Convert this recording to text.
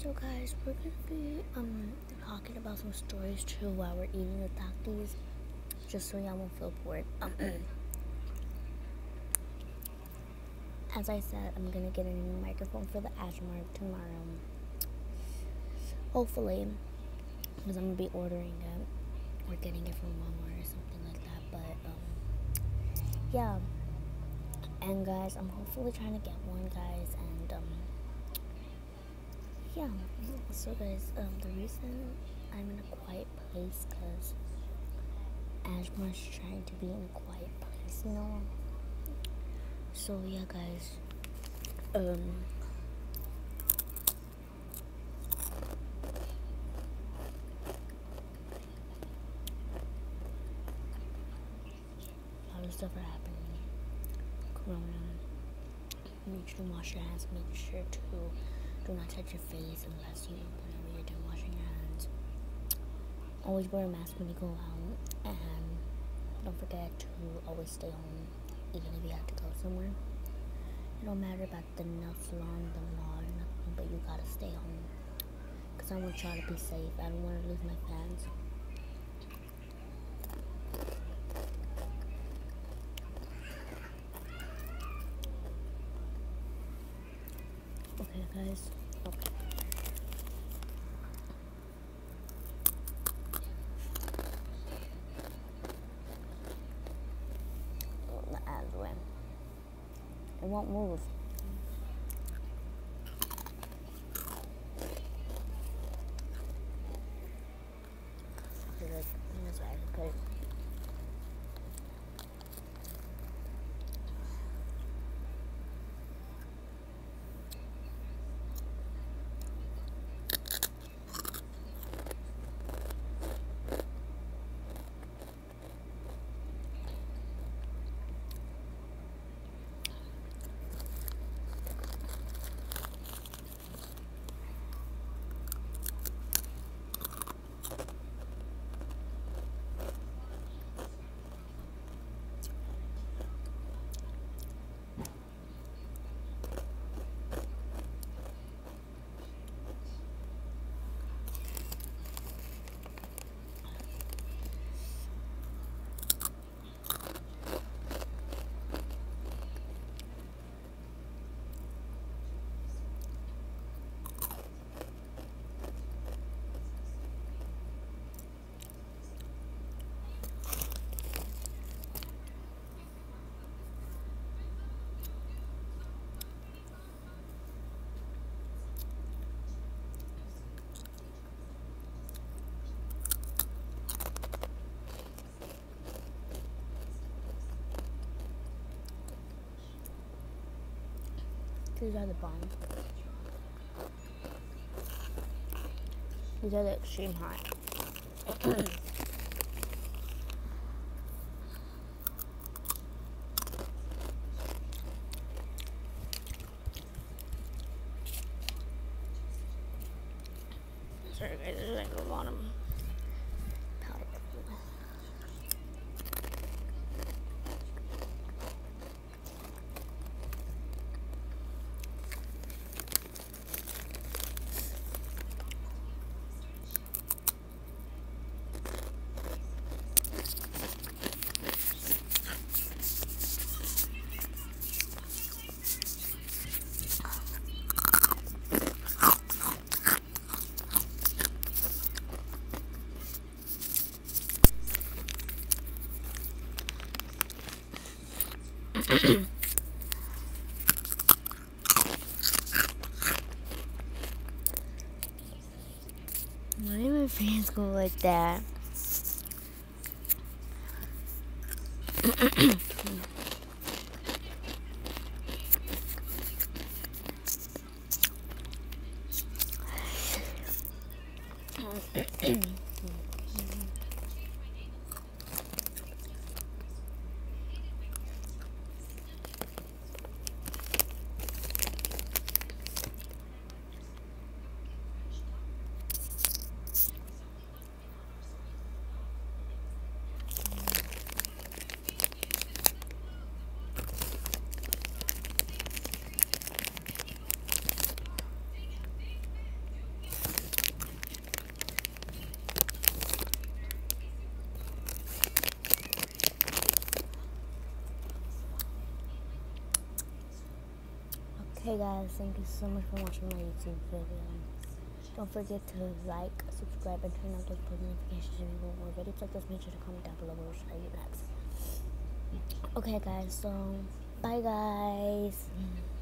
So guys, we're gonna be talking about some stories too while we're eating the takis, just so y'all won't feel bored. As I said, I'm gonna get a new microphone for the ASMR tomorrow. Hopefully, because I'm gonna be ordering it or getting it from Walmart or something like that. But yeah. And guys, I'm hopefully trying to get one, guys, and yeah. So guys, the reason I'm in a quiet place because Ashmar's trying to be in a quiet place, you know. So yeah, guys. A lot of stuff are happening. Corona. Make sure to wash your hands. Make sure to do not touch your face unless whenever you're done washing your hands. Always wear a mask when you go out, and don't forget to always stay home, even if you have to go somewhere. It don't matter about the nuts, law, or nothing, but you gotta stay home. Cause I want y'all to be safe. I don't want to lose my fans. Okay, guys. Okay. The ads win. It won't move. That's why I can put it. These are the bomb. These are the extreme hot. Sorry guys, there's like a lot of powder. Why do my fans go like that? Hey guys, thank you so much for watching my YouTube video. Don't forget to like, subscribe, and turn on those post notifications if you want more videos like this. Make sure to comment down below what should I do next. Okay guys, so bye guys.